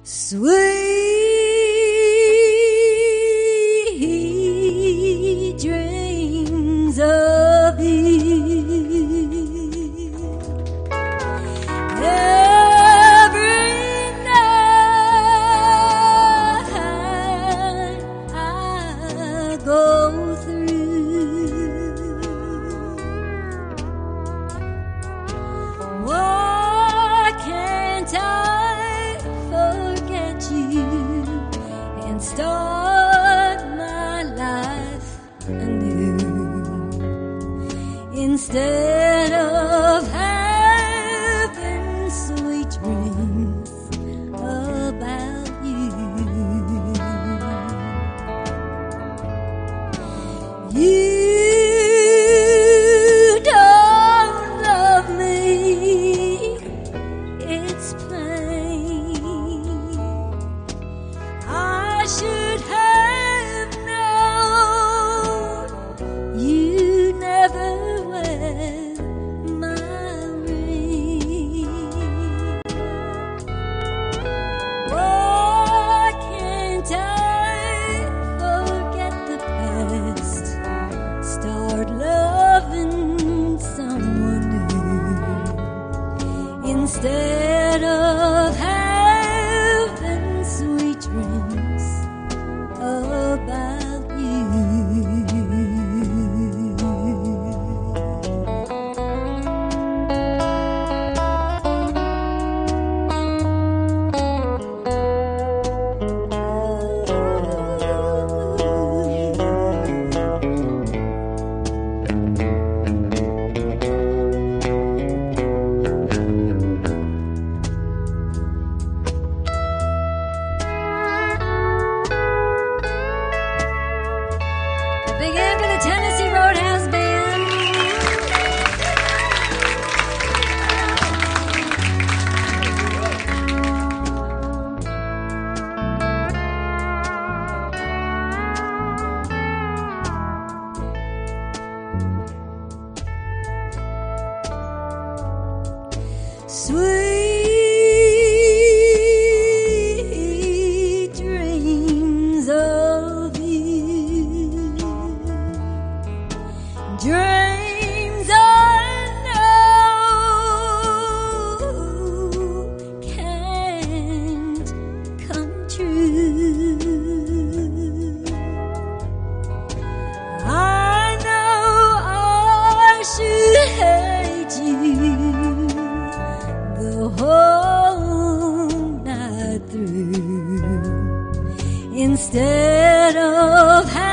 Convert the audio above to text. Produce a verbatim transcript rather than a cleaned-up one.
Sweet dreams of you. Every night I go through. Why can't I forget you and start my life anew, instead of having sweet dreams about you? You don't love me, it's plain. I should have known you never wear my ring. Why can't I forget the past, start loving someone new, instead of having sweet dreams about you? Big hand for the Tennessee Roadhouse Band. Sweet dreams of you, dreams I know can't come true. I know I should hate you the whole night through, instead of having